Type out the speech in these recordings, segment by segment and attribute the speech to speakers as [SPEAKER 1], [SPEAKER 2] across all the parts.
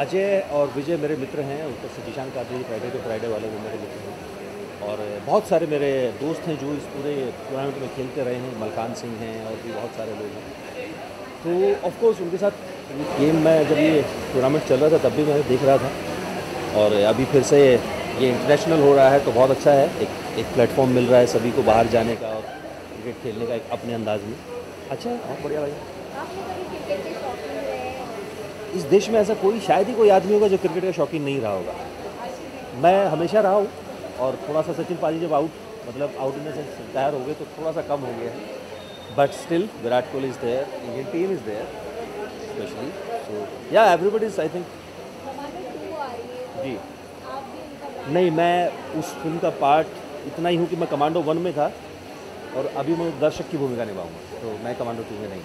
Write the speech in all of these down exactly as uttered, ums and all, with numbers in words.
[SPEAKER 1] अजय और विजय मेरे मित्र हैं, ऊपर से Zeeshan Qadri Friday to Friday वाले भी मेरे मित्र हैं, और बहुत सारे मेरे दोस्त हैं जो इस पूरे टूर्नामेंट में खेलते रहे हैं। मलकान सिंह हैं और भी बहुत सारे लोग हैं। तो ऑफ कोर्स उनके साथ गेम में जब ये टूर्नामेंट चल रहा था तब भी मैं देख रहा था, और अभी फिर से ये इंटरनेशनल हो रहा है तो बहुत अच्छा है। एक एक प्लेटफॉर्म मिल रहा है सभी को बाहर जाने का और क्रिकेट खेलने का एक अपने अंदाज में। अच्छा है, बहुत बढ़िया भाई। इस देश में ऐसा कोई शायद ही कोई आदमी होगा जो क्रिकेट का शौकीन नहीं रहा होगा। मैं हमेशा रहा हूँ, और थोड़ा सा सचिन पाजी जब आउट मतलब out in the sense retire हो गए तो थोड़ा सा कम हो गया है, but still Virat Kohli is there, Indian team is there specially, so yeah everybody is I think. जी नहीं, मैं उस फिल्म का पार्ट इतना ही हूँ कि मैं कमांडो वन में था, और अभी मैं दर्शक की भूमिका निभाऊंगा, तो मैं कमांडो टू में नहीं।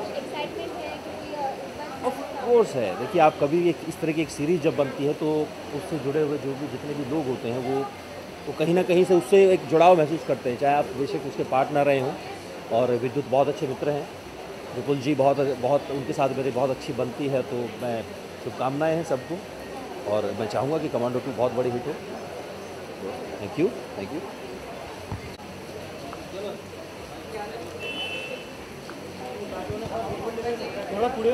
[SPEAKER 1] ऑफ कोर्स है, देखिए आप कभी एक इस तरह की एक सीरीज़ जब बनती है तो उससे जुड़े हुए जो भी जितने भी लोग होते हैं वो वो कहीं ना कहीं से उससे एक जुड़ाव महसूस करते हैं, चाहे आप बेशक उसके पार्ट ना रहे हों। और विद्युत बहुत अच्छे मित्र हैं, विपुल जी बहुत बहुत उनके साथ मेरी बहुत अच्छी बनती है, तो मैं शुभकामनाएँ हैं सबको, और मैं चाहूँगा कि कमांडो टू बहुत बड़ी हिट हो। Thank you thank you.
[SPEAKER 2] थोड़ा पुढे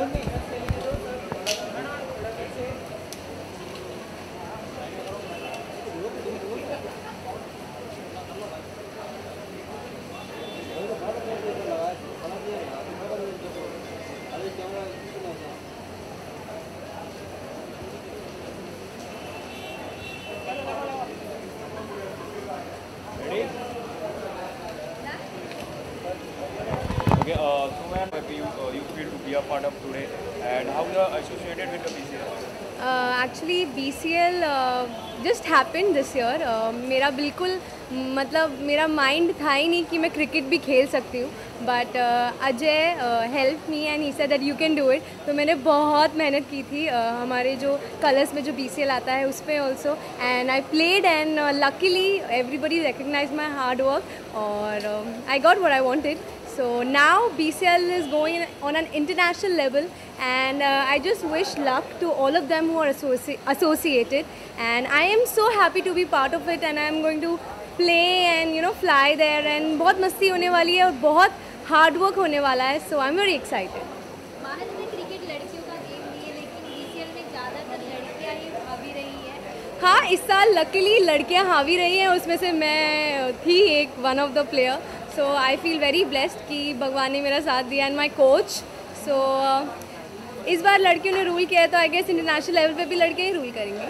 [SPEAKER 2] Okay, uh, so where have you, uh, you feel to be a part of today, and how you are associated with the B C L?
[SPEAKER 3] Uh, actually B C L uh, just happened this year. Uh, मेरा बिल्कुल मतलब मेरा mind था ही नहीं कि मैं cricket भी खेल सकती हूँ, but Ajay help me and he said that you can do it. तो मैंने बहुत मेहनत की थी uh, हमारे जो कलर्स में जो B C L आता है उस पर also, and I played and luckily everybody recognise my hard work, और I got what I wanted. So now B C L is going on an international level, and uh, I just wish luck to all of them who are associ associated, and I am so happy to be part of it, and I am going to play and you know fly there, and बहुत मस्ती होने वाली है और बहुत hard work होने वाला है, so I'm very excited.
[SPEAKER 4] Bharat में क्रिकेट लड़कियों का गेम नहीं है, लेकिन B C L में ज़्यादातर लड़कियां ही हावी रही है.
[SPEAKER 3] हाँ, इस साल लकीली लड़कियाँ हावी रही हैं, उसमें से मैं थी एक one of the player. So I feel very blessed कि भगवान ने मेरा साथ दिया एंड माई कोच. सो इस बार लड़कियों ने रूल किया है, तो आई गेस इंटरनेशनल लेवल पे भी लड़कियाँ ही रूल करेंगी.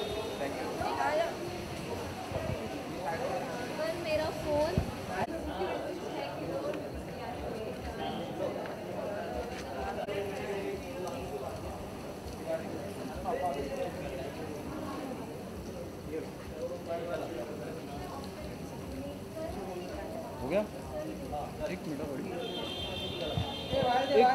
[SPEAKER 4] मेरा फोन
[SPEAKER 2] हो गया. एक मिनट बड़ी एक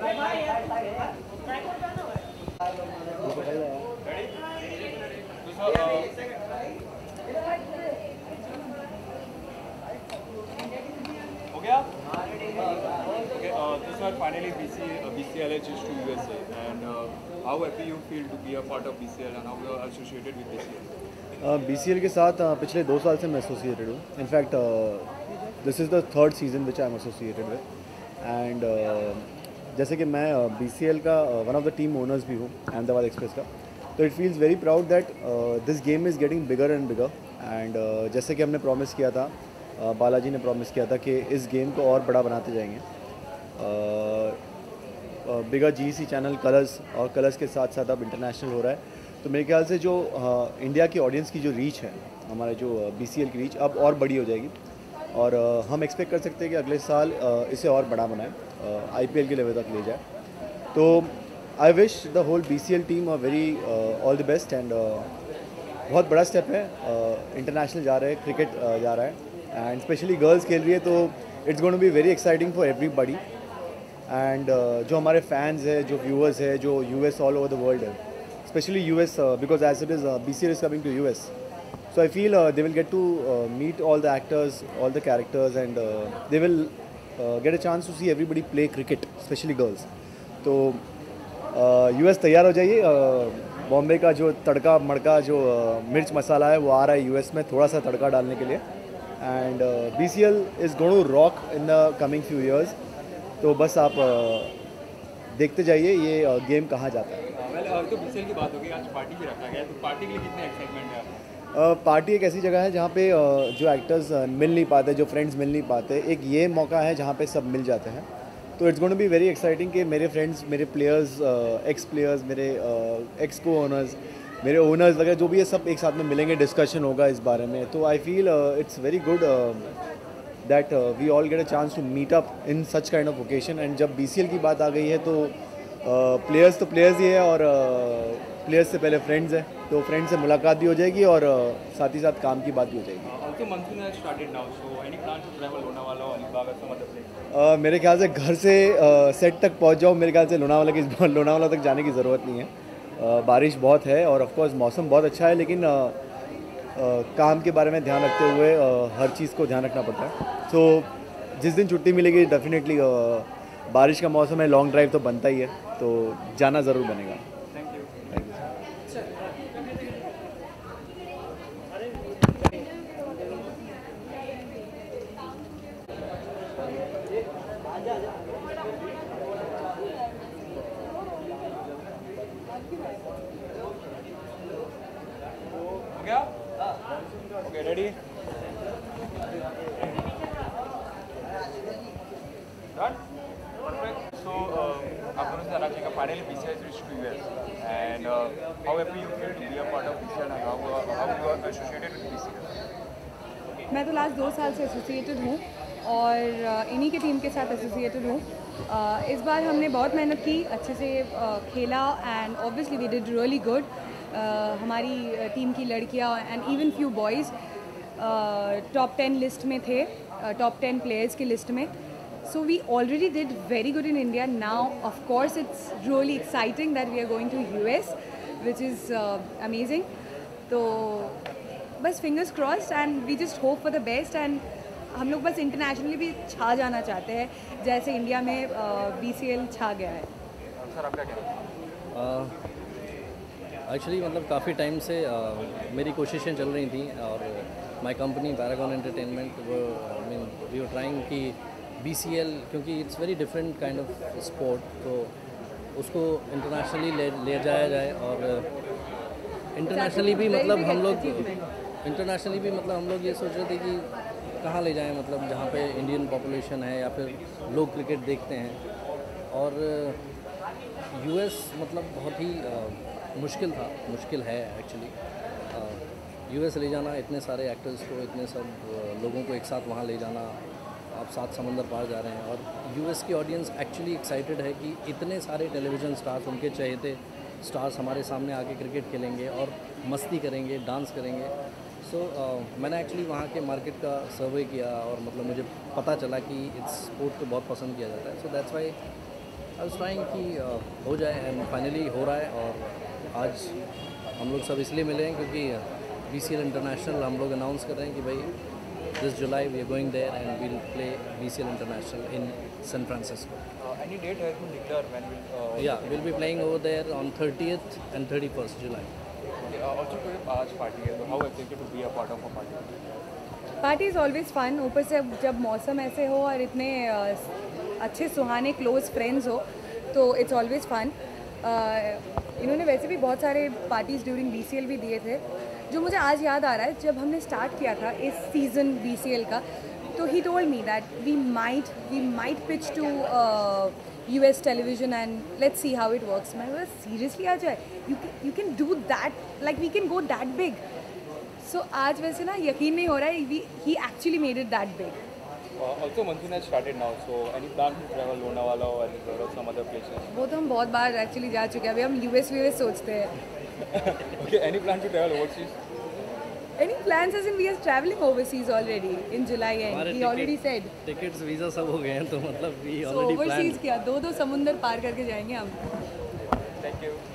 [SPEAKER 2] हो गया. Okay, uh, so sir, finally B C B C L has reached to U S A, and uh, how happy you feel to be a part of B C L, and how you are associated with B C L?
[SPEAKER 5] B C L के साथ uh, पिछले दो साल से मैं associated हूँ. In fact this is the third season which I am associated with, and जैसे कि मैं बी सी एल का one of the team owners भी हूँ अहमदाबाद एक्सप्रेस का, तो it feels very proud that this game is getting bigger and bigger. And जैसे कि हमने प्रॉमिस किया था, uh, बालाजी ने प्रॉमिस किया था कि इस गेम को और बड़ा बनाते जाएंगे. Bigger G C channel Colors, और कलर्स के साथ साथ अब इंटरनेशनल हो रहा है, तो मेरे ख्याल से जो uh, इंडिया की ऑडियंस की जो रीच है, हमारे जो बी सी एल की रीच अब और बड़ी हो जाएगी, और uh, हम एक्सपेक्ट कर सकते हैं कि अगले साल uh, इसे और बड़ा बनाए, आई पी एल के लेवल तक ले जाए. तो I wish the whole B C L team a very all the best, and बहुत बड़ा स्टेप है. इंटरनेशनल uh, जा रहे हैं, क्रिकेट uh, जा रहा है, एंड स्पेशली गर्ल्स खेल रही है, तो it's going to be very exciting for everybody. And जो हमारे फैंस है, जो व्यूअर्स है, जो U S all over the world है, especially U S uh, because as it is uh, B C L is coming to U S, so I feel uh, they will get to uh, meet all the actors, all the characters, and uh, they will uh, get a chance to see everybody play cricket, especially girls. तो uh, U S तैयार हो जाइए, uh, Bombay का जो तड़का मड़का जो अ, मिर्च मसाला है वो आ रहा है यूएस में थोड़ा सा तड़का डालने के लिए। And B C L is going to rock in the coming few years. तो बस आप uh, देखते जाइए ये गेम कहाँ जाता है।
[SPEAKER 2] वेल तो बीसीएल की बात होगी, आज पार्टी भी रखा गया है, तो पार्टी के लिए कितने एक्साइटमेंट है आपको?
[SPEAKER 5] पार्टी एक ऐसी जगह है जहाँ पे uh, जो एक्टर्स uh, मिल नहीं पाते, जो फ्रेंड्स मिल नहीं पाते, एक ये मौका है जहाँ पे सब मिल जाते हैं। तो it's going to be very exciting कि मेरे फ्रेंड्स, मेरे प्लेयर्स, एक्स प्लेयर्स, मेरे एक्स को ओनर्स, मेरे ओनर्स वगैरह जो भी है सब एक साथ में मिलेंगे, डिस्कशन होगा इस बारे में। तो I feel it's very good that we all get a chance to meet up in such kind of occasion. And जब बी सी एल की बात आ गई है तो प्लेयर्स uh, तो प्लेयर्स ही है और प्लेयर्स uh, से पहले फ्रेंड्स है, तो फ्रेंड्स से मुलाकात भी हो जाएगी और uh, साथ ही साथ काम की बात भी हो जाएगी।
[SPEAKER 2] Also monsoon has started now, so any plan to travel Lonavala or Alibag or some other place?
[SPEAKER 5] Uh, मेरे ख्याल से घर से सेट तक पहुंच जाओ, मेरे ख्याल से लोनावाला की लोनावाला तक जाने की ज़रूरत नहीं है। uh, बारिश बहुत है और ऑफ कोर्स मौसम बहुत अच्छा है, लेकिन uh, uh, काम के बारे में ध्यान रखते हुए uh, हर चीज़ को ध्यान रखना पड़ता है। तो जिस दिन छुट्टी मिलेगी डेफिनेटली uh, बारिश का मौसम है, लॉन्ग ड्राइव तो बनता ही है, तो जाना ज़रूर बनेगा।
[SPEAKER 2] Thank you.
[SPEAKER 5] Thank you.
[SPEAKER 2] हो गया? Okay, ready? Done? Perfect. So, uh, आप दोनों से जानना चाहेंगे finally B C L has reached to U S and uh, how happy you feel to be a part of B C L and how, uh, how you are associated with B C L?
[SPEAKER 6] मैं तो last दो साल से associated हूँ और अ, इन्हीं के team के साथ एसोसिएटेड हूँ। अ, इस बार हमने बहुत मेहनत की, अच्छे से अ, खेला and obviously we did really good. हमारी टीम की लड़कियाँ and even few boys top ten list में थे, टॉप टेन प्लेयर्स की लिस्ट में। So we already did very good in India. Now of course it's really exciting that we are going to U S which is amazing. तो बस fingers crossed and we just hope for the best. And हम लोग बस internationally भी छा जाना चाहते हैं जैसे इंडिया में बी सी एल छा गया है।
[SPEAKER 2] सर आपका क्या?
[SPEAKER 7] एक्चुअली मतलब काफ़ी टाइम से uh, मेरी कोशिशें चल रही थी और माय कंपनी पैरागॉन एंटरटेनमेंट वो I mean we are trying कि बी सी एल, क्योंकि it's very different kind of sport, तो उसको इंटरनेशनली ले ले जाया जाए। और इंटरनेशनली भी मतलब हम लोग इंटरनेशनली भी मतलब हम लोग ये सोच रहे थे कि कहाँ ले जाएं, मतलब जहाँ पे इंडियन पॉपुलेशन है या फिर लोग क्रिकेट देखते हैं। और यूएस मतलब बहुत ही uh, मुश्किल था, मुश्किल है एक्चुअली यूएस ले जाना, इतने सारे एक्टर्स को, इतने सब uh, लोगों को एक साथ वहाँ ले जाना। आप सात समंदर पार जा रहे हैं और यूएस की ऑडियंस एक्चुअली एक्साइटेड है कि इतने सारे टेलीविज़न स्टार्स, उनके चहेते स्टार्स हमारे सामने आके क्रिकेट खेलेंगे और मस्ती करेंगे, डांस करेंगे। सो so, uh, मैंने एक्चुअली वहाँ के मार्केट का सर्वे किया और मतलब मुझे पता चला कि इस स्पोर्ट को बहुत पसंद किया जाता है। So that's why I was trying कि uh, हो जाए एंड फाइनली हो रहा है। और आज हम लोग सब इसलिए मिले हैं क्योंकि बी सी एल इंटरनेशनल हम लोग अनाउंस कर रहे हैं कि भाई this July we are going there and we'll play B C L international in San Francisco.
[SPEAKER 2] Any date has been declared when will? Uh,
[SPEAKER 7] Yeah, we'll be playing over there on thirtieth and thirty-first July.
[SPEAKER 2] Okay, uh, also कोई आज party है, तो how excited to be a part of a party?
[SPEAKER 6] Party is always fun. ऊपर से जब मौसम ऐसे हो और इतने अ, अच्छे सुहाने क्लोज फ्रेंड्स हो तो इट्स ऑलवेज फन। इन्होंने वैसे भी बहुत सारे parties during B C L भी दिए थे। जो मुझे आज याद आ रहा है, जब हमने स्टार्ट किया था इस सीज़न बी सी एल का, तो he told me that we might we might pitch to U S television and let's see how it works. मैं बोला सीरियसली आ जाए, you you can do that, like we can go that big. So आज वैसे ना यकीन नहीं हो रहा है, he actually made it that big.
[SPEAKER 2] Uh, also monsoon has started now, so any plan to travel Lonavala or Alibag or some other places?
[SPEAKER 6] वो तो हम बहुत बार एक्चुअली जा चुके हैं, अभी हम यू एस वी एस सोचते हैं।
[SPEAKER 2] Okay, any plan to travel overseas?
[SPEAKER 6] Any plans as in we are traveling overseas already in July and
[SPEAKER 7] हमारे
[SPEAKER 6] he already said.
[SPEAKER 7] Tickets visa सब हो गए हैं, तो मतलब we
[SPEAKER 6] So
[SPEAKER 7] already
[SPEAKER 6] overseas
[SPEAKER 7] plan.
[SPEAKER 6] क्या, दो दो समुंदर पार करके जाएंगे हम।
[SPEAKER 2] Thank you.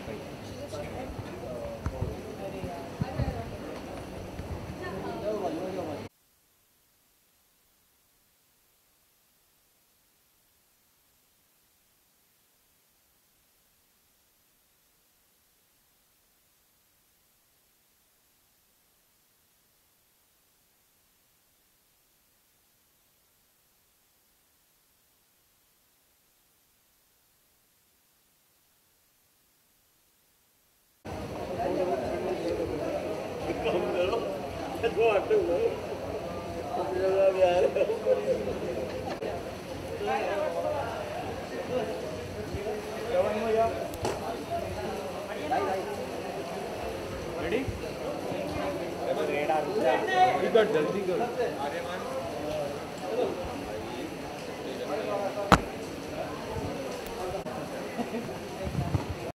[SPEAKER 2] Ready? जल्दी कर।